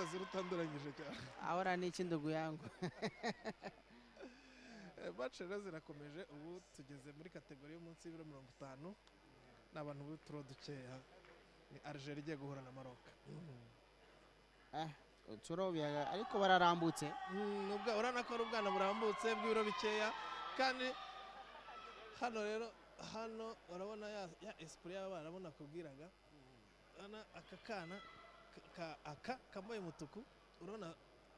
umusazi rutanduranyije cyane. Ahora ni iki ndugu yangu. Match rero zirakomeje, ubu tugeze muri kategori y'umunsi y'ibiro 50 n'abantu b'uturo dukeya. Ni Algeria igiye guhura na Maroc. Turobya ariko bararambutse. Nubwo urana ko ubwana burambutse bw'ibiro bikeya, kandi hano rero hano urabona ya esprit y'abana barabona kubwiraga. Ana akakana aka kambaye umutuku, urabona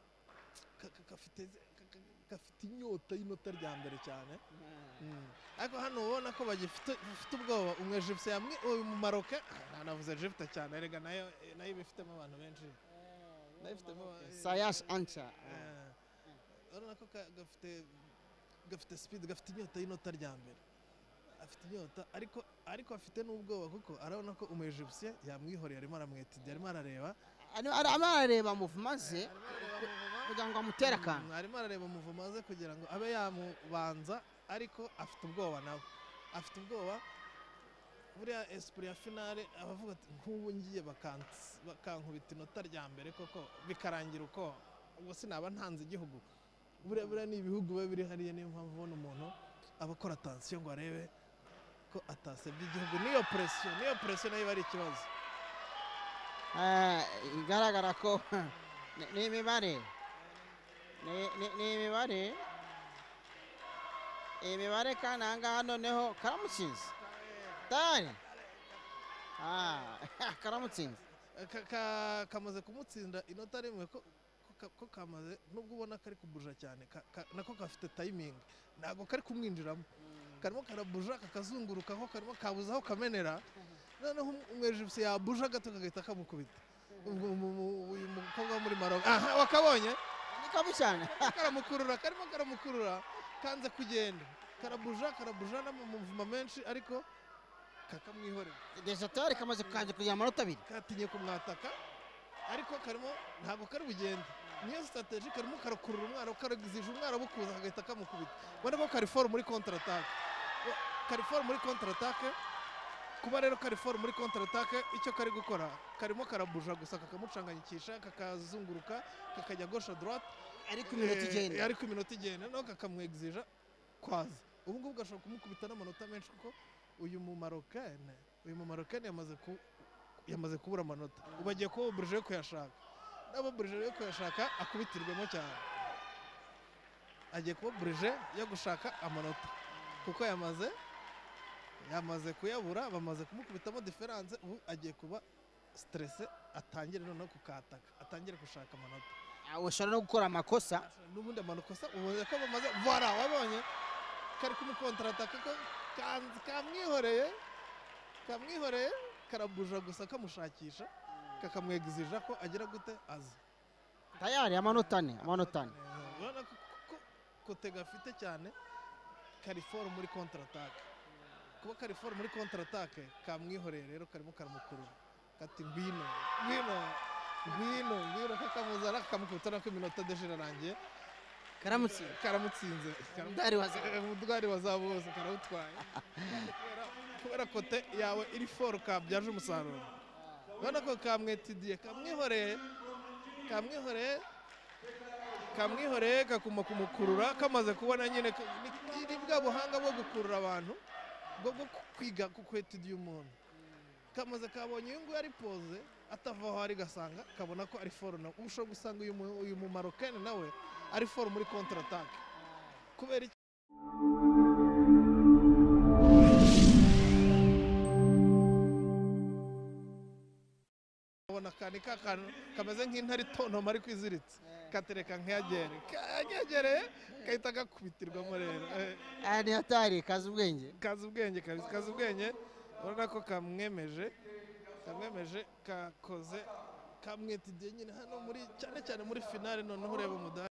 gafite inyota y'inota rya mbere cyane. Ariko hano ubona ko bagifite ubwoba. Umwe Egypte yamwe mu Maroc, navuze Egypte cyane, erega nayo bifitemo abantu benshi. Sayash Ancha. Urabona ko gafite speed, gafite inyota y'inota rya mbere. Afite inyota ariko afite n'ubwoba kuko arabona ko umu Egypte yamwihoreye, arimo aramwetida, arimo arareba. Arareba muvumaze kugira ngo amutera kandi. Arimo arareba muvumaze kugira ngo abe yamubanza, ariko afite ubwoba nawe. Afite ubwoba. Buriya esprit ya finale abavuga ati nk'ubu ngiye bakankubita inota rya mbere koko bikarangira uko ubwo sinaba ntanze igihugu. Buriya ni ibihugu biba biri hariya, niyo mpamvu ubona umuntu abakora attention ngo arebe ko atasebye igihugu. Niyo pression nayo bari ikibazo. Igaragara ko ni imibare kandi ahangaha noneho karamutsinze tayari. Karamutsinze kamaze kumutsinda inota rimwe ko kamaze, nubwo ubona kari kubuja cyane, nako gafite timing, ntabwo kari kumwinjiramo, karimo karabuja kakazunguruka aho karimo kabuza aho kamenera. Noneho umwejipsi yabuja gato kagahita kamukubita. Uyu mukobwa muri Maroc wakabonye ni kabi cyane. karimo karamukurura kanze kugenda, karabuja n'amuvuma menshi, ariko kakamwihorera. Deja tayari kamaze kugira amanota 2. Katinye kumwataka, ariko karimo ntabwo kari bugende. Niyo strategy, karimo karakurura umwana, karagizije umwana bukuza kagahita kamukubita. Ubona ko kari for muri contre attaque. Kuba rero kari for muri contre attaque, icyo kari gukora karimo karabuja gusa, kakamucanganyikisha, kakazunguruka, kakajya gauche droite, ariko iminota igenda no kakamwexija kwaza. Ubu ngubu gashobora kumukubita n'amanota menshi kuko uyu mu Marocaine yamaze kubura amanota. Ubu agiye kuba oblige yo kuyashaka. Nabo oblige yo kuyashaka akubitirwemo cyane. Agiye kuba oblige yo gushaka amanota kuko yamaze kuyabura, bamaze kumukubitamo difference. Ubu agiye kuba stress, atangire noneho kukataka, atangire gushaka amanota. Ushobora no gukora amakosa, n'ubundi amakosa ubuze ko bamaze voilà, wabonye kari kumukontrataka ko kamwihoreye, karabuja gusa kamushakisha, kakamwegizija ko agira gute aza tayari amanota 4. Urabona ko tegafite cyane kari for muri contre attaque. Kuba kari for muri contre attaque, kamwihoreye rero karimo karamukurura, kati ngwino kakamuzana, kakamukubita ko iminota deje irangiye. Karamutsinze. Umudwari wazabo wose karawutwaye. Kubera kote yawe iri for kabyaje umusaruro. Ubona ko kamwetidiye, kamwihoreye kakuma kumukurura, kamaze kubona nyine ni bwa buhanga bwo gukurura abantu, bwo kwiga kukwetidiye umuntu. Kamaze kabonye uyu nguyu ari pose, atavaho ari gasanga, kabona ko ari for na ushobora gusanga uyu mu Marocaine nawe ari for muri contre attaque. Kubera ubona kantu kameze nk'intare tontoma ari kwiziritse, katereka nk'yagereye kahita gakubitirwamo rero. Ni hatari, kazi ubwenge. Urabona ko kamwemeje kakoze, kamwetidiye nyine hano muri cyane muri finale. Noneho ureba umudari